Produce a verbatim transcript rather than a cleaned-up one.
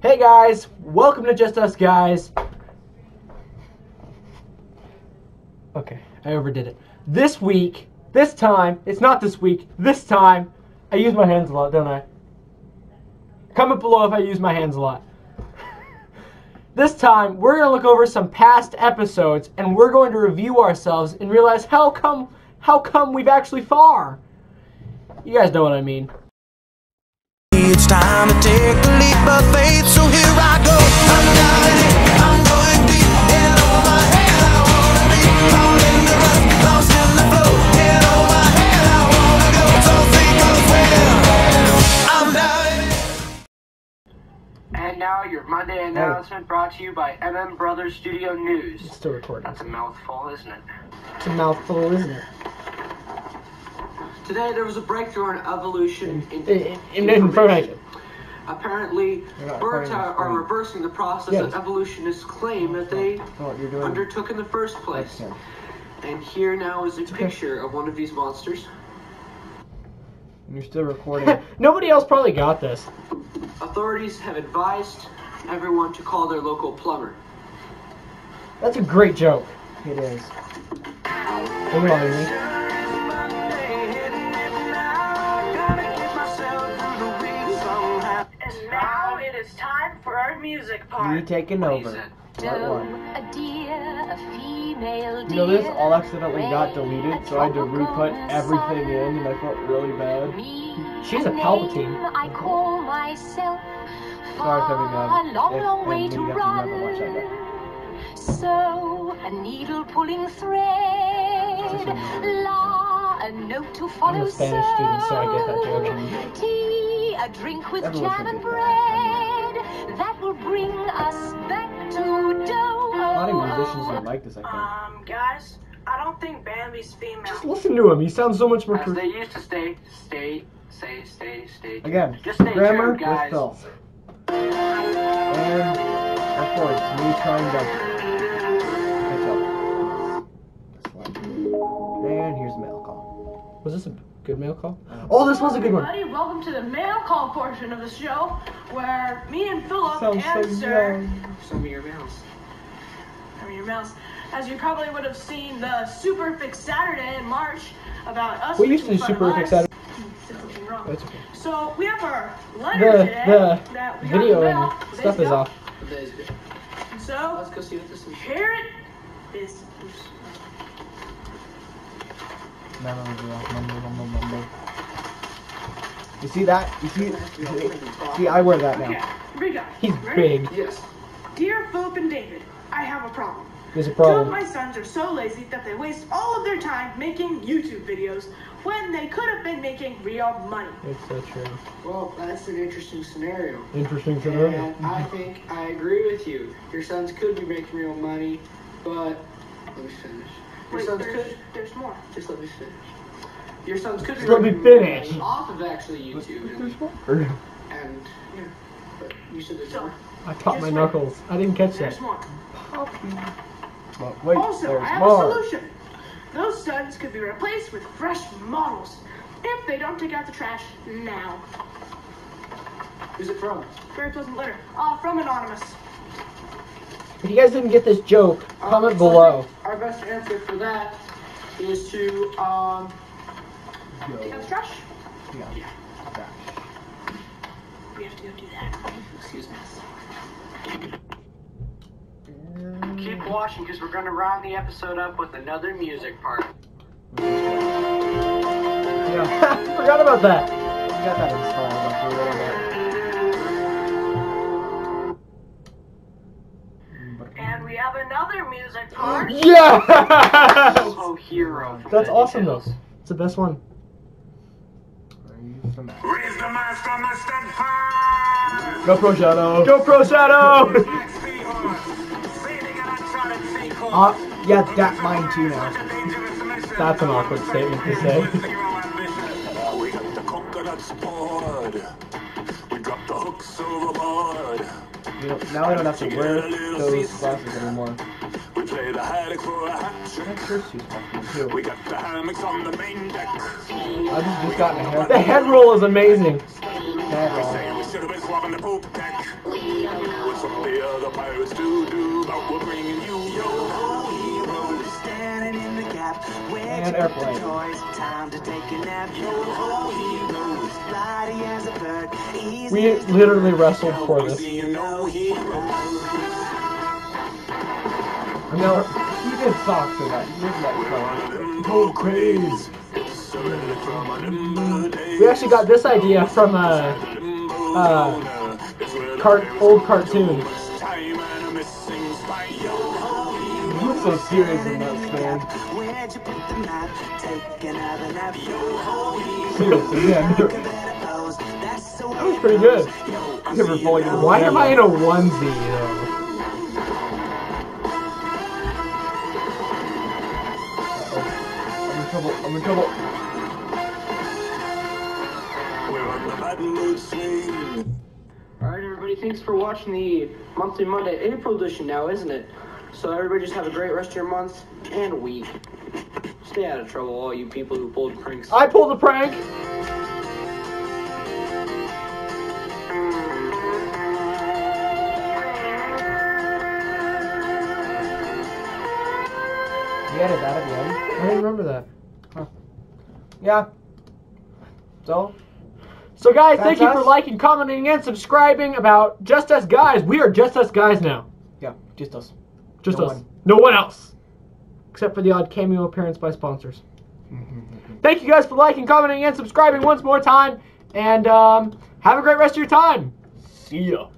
Hey guys, welcome to Just Us Guys. Okay, I overdid it. This week, this time, it's not this week, this time, I use my hands a lot, don't I? Comment below if I use my hands a lot. This time, we're going to look over some past episodes, and we're going to review ourselves and realize how come, how come we've actually far. You guys know what I mean. It's time to take the leap of faith, so here I go. I'm diving, I'm going deep, head over my head, I wanna be caught in the rust, lost in the flow, head over my head, I wanna go, so think of where I'm diving. And now your Monday announcement brought to you by M M Brothers Studio News. It's still recording. That's a mouthful, isn't it? It's a mouthful, isn't it? Today there was a breakthrough in evolution in, in, in information. Apparently, birds are, are reversing the process yes. that evolutionists claim that they oh, undertook in the first place. Okay. And here now is a it's picture okay. of one of these monsters. And you're still recording. Nobody else probably got this. Authorities have advised everyone to call their local plumber. That's a great joke. It is. Don't lie to me. It's time for our music part. You taking over. Part one. A deer, a female deer. You know this all accidentally got deleted, so I had to re-put everything in, and I felt really bad. She's a Palpatine. I call myself. Sorry if every long, if, long way if to you run. to watch that So a needle pulling thread, la, a note to follow. I'm a Spanish student, so I get that joke. Tea, a drink with Everyone jam and should get bread that will bring us back to dough. A lot of musicians don't like this, I think. Um, guys, I don't think Bambi's female. Just listen to him. He sounds so much more As true. they used to stay, stay, stay, stay, stay. Again, just stay grammar true, guys. with Phil. And, of course, me trying to catch up. And here's a mail call. Was this a good mail call? Oh, this was a good one. Everybody, welcome to the mail call portion of the show, where me and Philip Sounds so answer young. Some of your mails. some of your mails. As you probably would have seen the Super Fix Saturday in March about us. We used to do making fun Super of Fix us. Saturday. Said something wrong. That's okay. So we have our letter The, today the that we got video in the mail and days stuff is ago. off. And so Let's go see what this is. here it is. Oops. You see that? You see? See, I wear that Okay, now. here we go. He's Ready? big. Yes. Dear Philip and David, I have a problem. There's a Two of problem. my sons are so lazy that they waste all of their time making YouTube videos when they could have been making real money. It's so true. Well, that's an interesting scenario. Interesting scenario. And I think I agree with you. Your sons could be making real money, but let me finish. Your Wait, sons there's, could there's more. just let me finish. Your sons could be Just let me making finish. money off of actually YouTube, and, There's more. and yeah. But you said there's So, more. I popped my Just wait. knuckles. I didn't catch There's that. more. But wait, Also, there's I have more. a solution. Those sons could be replaced with fresh models if they don't take out the trash now. Who's it from? Very pleasant letter. Uh, from Anonymous. If you guys didn't get this joke, Um, comment so I below. think our best answer for that is to um. Take out the trash? Yeah. Yeah. We have to go do that. Excuse me. Keep watching because we're going to round the episode up with another music part. Yeah, forgot about that. I got that installed like a little bit. And we have another music part. Yes! Oh, hero. from That's awesome though. Veggietales. It's the best one. Raise the mask on the Stephan. Go Pro Shadow! Go Pro Shadow! Uh, yeah, that mine too now. That's an awkward statement to say. We got the coconut board. We dropped the hooks overboard. You know, now I don't have to wear those glasses anymore. We play the haddock for a hat trick. That shirt suit's fucking too. We got the hammocks on the main deck. I just, just got a hair. The head roll is amazing. Head roll. Say we should have been swapping the poop deck. What's up the other pirates to do? But we're bringing you yo-ho heroes. Standing in the gap. Where'd you put the toys? Time to take a nap. Yo-ho heroes. Flighty as a bird. We literally wrestled for this. No, he did socks in that. He did that. Go crazy. We actually got this idea from a uh, cart, old cartoon. You look so serious in that, man. Seriously, yeah. That was pretty good. Why am I in a onesie, though? I'm in trouble. I'm in trouble. We're on the button mood swing. Alright, everybody, thanks for watching the Monthly Monday April edition now, isn't it? So everybody just have a great rest of your month and week. Stay out of trouble, all you people who pulled pranks. I pulled a prank! You added that at the end? I didn't remember that. Huh. Yeah. So? So guys, That's thank you us. for liking, commenting, and subscribing about Just Us Guys. We are Just Us Guys now. Yeah, just us. Just No us. one. No one else. Except for the odd cameo appearance by sponsors. Thank you guys for liking, commenting, and subscribing once more time. And um, have a great rest of your time. See ya.